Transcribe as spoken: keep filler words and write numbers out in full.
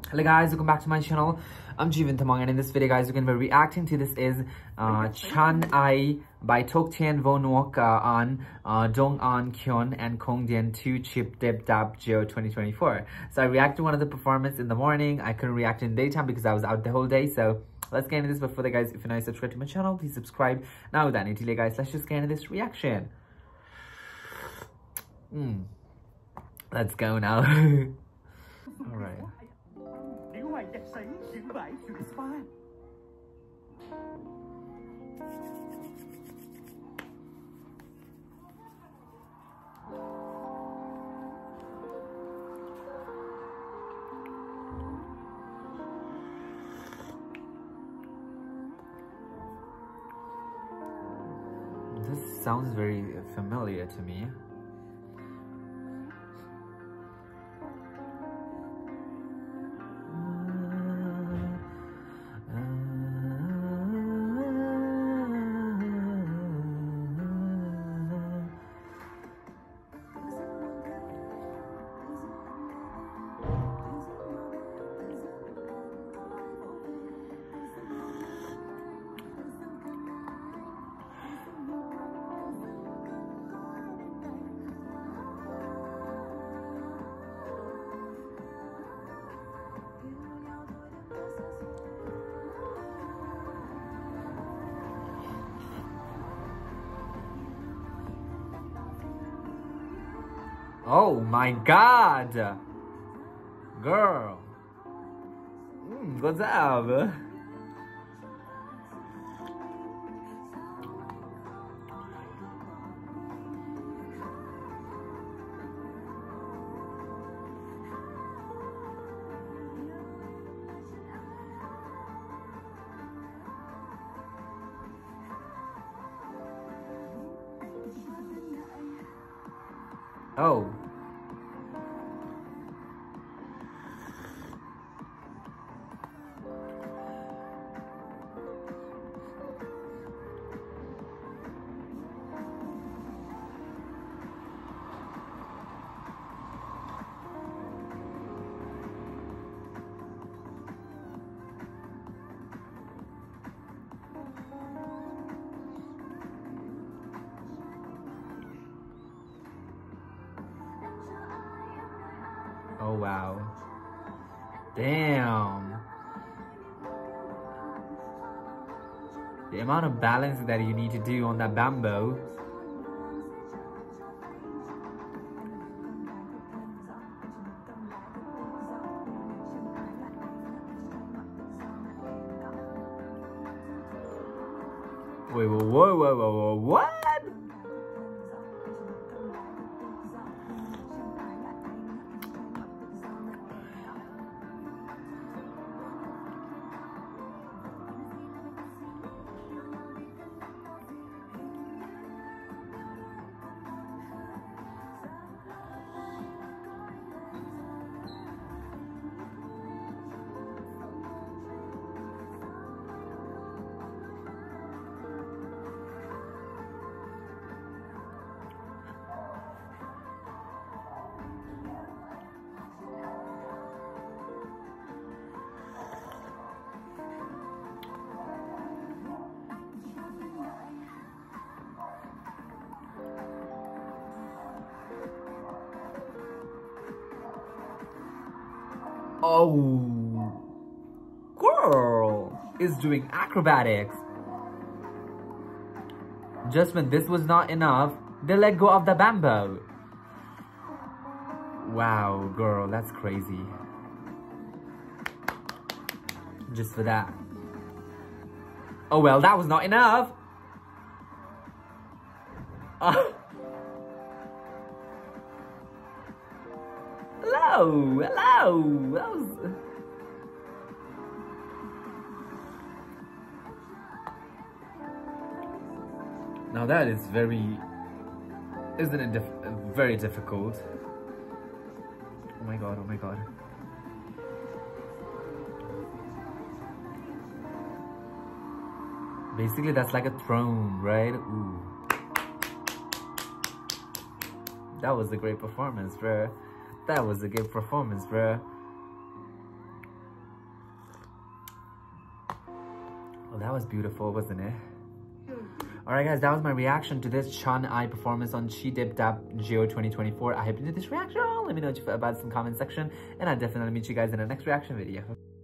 Hello guys, welcome back to my channel. I'm Jeevan Thamong, and in this video guys we're going to be reacting to this is uh, Chan Ai by Tok Tien Von Wok uh, on uh, Dong An Kyon and Kong Dian two Chip Dip Dap Geo twenty twenty-four. So I reacted to one of the performance in the morning. I couldn't react in daytime because I was out the whole day. So let's get into this. Before that guys, if you're not subscribed to my channel, please subscribe. Now without any delay guys, let's just get into this reaction. Mm. Let's go now. Alright. This sounds very familiar to me. Oh my god! Girl! Mm, what's up? Oh. Oh wow. Damn. The amount of balance that you need to do on that bamboo. Wait, whoa, whoa, whoa, whoa, whoa, what? Oh, girl is doing acrobatics. Just when this was not enough, they let go of the bamboo. Wow, girl, that's crazy. Just for that. Oh well, that was not enough. Uh Hello, hello. That was... Now that is very, isn't it dif very difficult? Oh my god, oh my god. Basically, that's like a throne, right? Ooh. That was a great performance, bro. That was a good performance, bro. Well, that was beautiful, wasn't it? Alright guys, that was my reaction to this Chun I performance on Chi Dip Dap Geo twenty twenty-four. I hope you did this reaction. Let me know what you felt about this in the comment section. And I'll definitely meet you guys in the next reaction video.